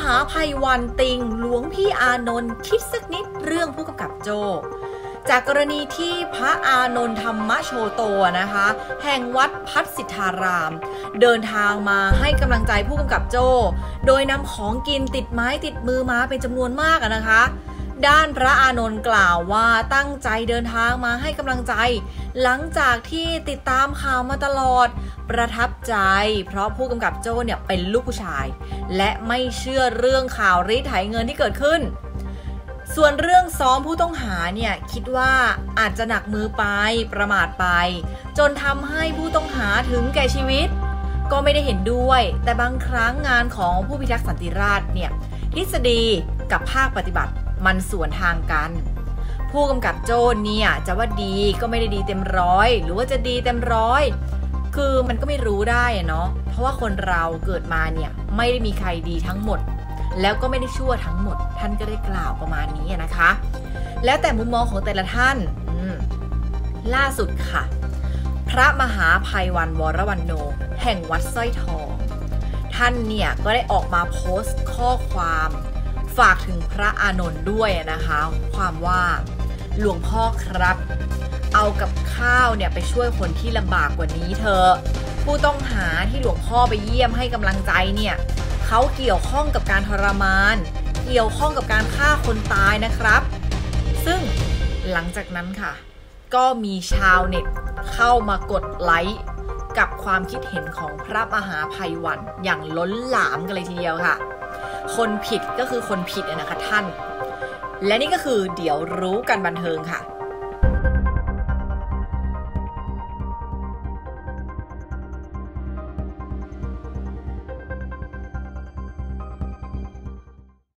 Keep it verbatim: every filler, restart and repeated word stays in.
าภัยวันติงหลวงพี่อานนท์คิดสักนิดเรื่องผู้กำกับโจ้จากกรณีที่พระอานนท์ธรรมโชโตนะคะแห่งวัดพัฒสิทธารามเดินทางมาให้กำลังใจผู้กำกับโจ้โดยนำของกินติดไม้ติดมือมาเป็นจำนวนมากนะคะด้านพระอานนท์กล่าวว่าตั้งใจเดินทางมาให้กำลังใจหลังจากที่ติดตามข่าวมาตลอดประทับใจเพราะผู้กำกับโจ้เนี่ยเป็นลูกผู้ชายและไม่เชื่อเรื่องข่าวรีดไถเงินที่เกิดขึ้นส่วนเรื่องซ้อมผู้ต้องหาเนี่ยคิดว่าอาจจะหนักมือไปประมาทไปจนทำให้ผู้ต้องหาถึงแก่ชีวิตก็ไม่ได้เห็นด้วยแต่บางครั้งงานของผู้พิทักษ์สันติราษฎร์เนี่ยทฤษฎีกับภาคปฏิบัติมันสวนทางกันผู้กำกับโจ้เนี่ยจะว่าดีก็ไม่ได้ดีเต็มร้อยหรือว่าจะดีเต็มร้อยคือมันก็ไม่รู้ได้เนาะเพราะว่าคนเราเกิดมาเนี่ยไม่ได้มีใครดีทั้งหมดแล้วก็ไม่ได้ชั่วทั้งหมดท่านก็ได้กล่าวประมาณนี้นะคะแล้วแต่มุมมองของแต่ละท่านล่าสุดค่ะพระมหาภัยวันวรวรรณโนแห่งวัดสร้อยทองท่านเนี่ยก็ได้ออกมาโพสต์ข้อความฝากถึงพระอานนท์ด้วยนะคะความว่าหลวงพ่อครับเอากับข้าวเนี่ยไปช่วยคนที่ลำบากกว่านี้เถอะผู้ต้องหาที่หลวงพ่อไปเยี่ยมให้กำลังใจเนี่ยเขาเกี่ยวข้องกับการทรมานเกี่ยวข้องกับการฆ่าคนตายนะครับซึ่งหลังจากนั้นค่ะก็มีชาวเน็ตเข้ามากดไลค์กับความคิดเห็นของพระมหาภัยวันอย่างล้นหลามกันเลยทีเดียวค่ะคนผิดก็คือคนผิดนะคะท่านและนี่ก็คือเดี๋ยวรู้กันบันเทิงค่ะ